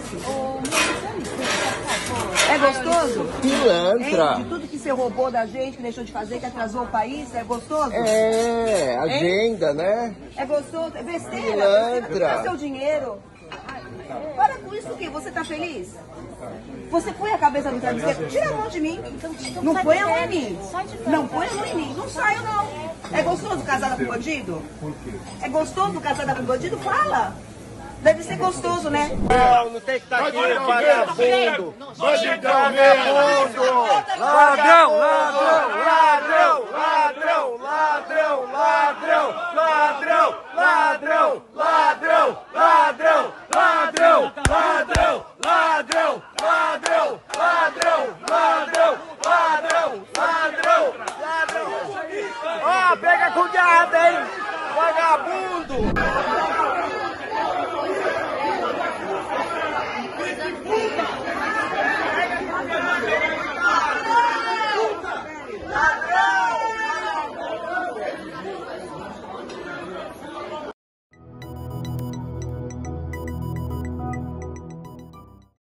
esse? É gostoso? Pilantra. Hein? De tudo que você roubou da gente, que deixou de fazer, que atrasou o país, é gostoso? É, agenda, né? É gostoso? É besteira? Pilantra. Besteira, é seu dinheiro. Para com isso, o quê? Você tá feliz? Você põe a cabeça no travesseiro? Tira a mão de mim. Não põe a mão em mim. Não põe a mão em mim. Não saio, não. É gostoso casada com bandido? É gostoso casada com bandido? Fala. Deve ser gostoso, né? Não tem que estar aqui, vagabundo. Vagabundo. Ladrão, Ladrão, ladrão, ladrão, ladrão, ladrão, ladrão, ladrão, ladrão, ladrão, ladrão, ladrão, ladrão, ladrão, ladrão, ladrão, ladrão, ladrão. Ó, pega cuidado, hein, vagabundo.